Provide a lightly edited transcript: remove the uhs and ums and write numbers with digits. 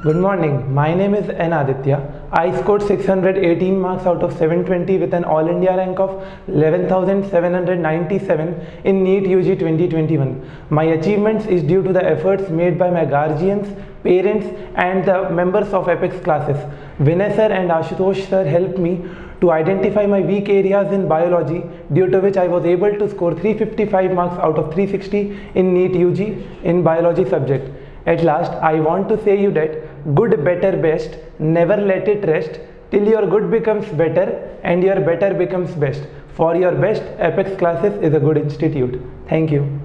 Good morning. My name is N. Aditya. I scored 618 marks out of 720 with an All India rank of 11,797 in NEET UG 2021. My achievements is due to the efforts made by my guardians, parents and the members of Apex classes. Vinay sir and Ashutosh sir helped me to identify my weak areas in biology, due to which I was able to score 355 marks out of 360 in NEET UG in biology subject. At last, I want to say you that good, better, best, never let it rest till your good becomes better and your better becomes best. For your best, Apex Classes is a good institute. Thank you.